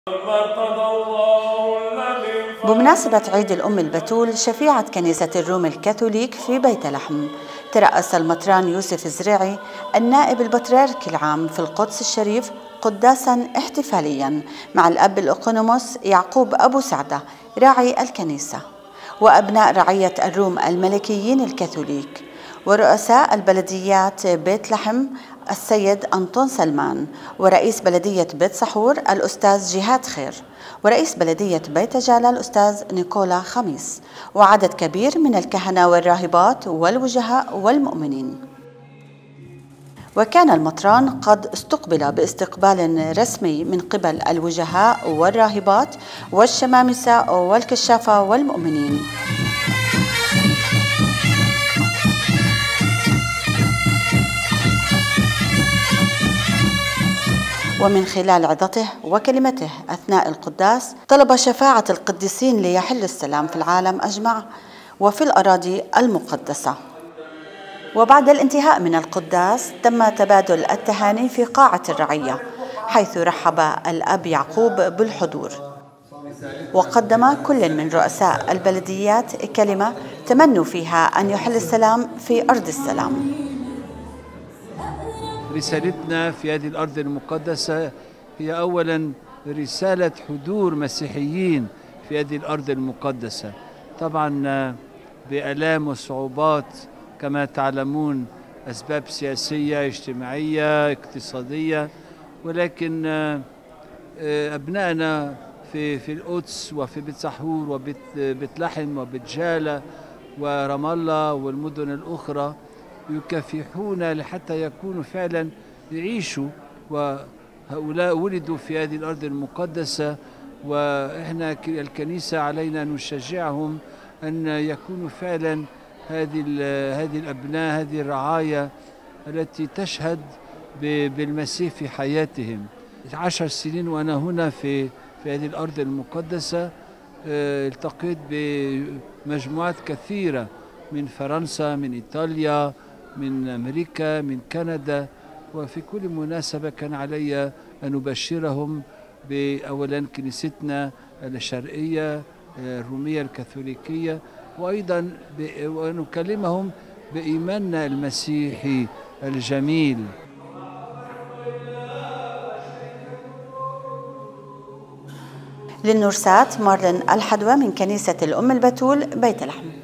بمناسبة عيد الأم البتول شفيعة كنيسة الروم الكاثوليك في بيت لحم، ترأس المطران يوسف الزريعي النائب البطريركي العام في القدس الشريف قداسا احتفاليا مع الأب الأقونوموس يعقوب أبو سعدة راعي الكنيسة، وأبناء رعية الروم الملكيين الكاثوليك، ورؤساء البلديات بيت لحم السيد أنطون سلمان، ورئيس بلدية بيت سحور الأستاذ جهاد خير، ورئيس بلدية بيت جالة الأستاذ نيكولا خميس، وعدد كبير من الكهنة والراهبات والوجهاء والمؤمنين. وكان المطران قد استقبل باستقبال رسمي من قبل الوجهاء والراهبات والشمامسة والكشافة والمؤمنين. ومن خلال عظته وكلمته أثناء القداس طلب شفاعة القديسين ليحل السلام في العالم أجمع وفي الأراضي المقدسة. وبعد الانتهاء من القداس تم تبادل التهاني في قاعة الرعية، حيث رحب الأب يعقوب بالحضور، وقدم كل من رؤساء البلديات كلمة تمنوا فيها أن يحل السلام في أرض السلام. رسالتنا في هذه الأرض المقدسة هي أولا رسالة حضور مسيحيين في هذه الأرض المقدسة، طبعا بآلام وصعوبات كما تعلمون، أسباب سياسية اجتماعية اقتصادية، ولكن أبنائنا في القدس وفي بيت سحور وبيت لحم وبيت جالة ورام الله والمدن الأخرى يكافحون لحتى يكونوا فعلا يعيشوا، وهؤلاء ولدوا في هذه الأرض المقدسة، وإحنا الكنيسة علينا أن نشجعهم أن يكونوا فعلا هذه الأبناء، هذه الرعاية التي تشهد بالمسيح في حياتهم. 10 سنين وأنا هنا في هذه الأرض المقدسة التقيت بمجموعات كثيرة من فرنسا، من إيطاليا، من أمريكا، من كندا، وفي كل مناسبة كان علي أن أبشرهم بأولا كنيستنا الشرقية الرومية الكاثوليكية، وأيضا ونكلمهم بإيماننا المسيحي الجميل. للنورسات مارلين الحدوى من كنيسة الأم البتول بيت لحم.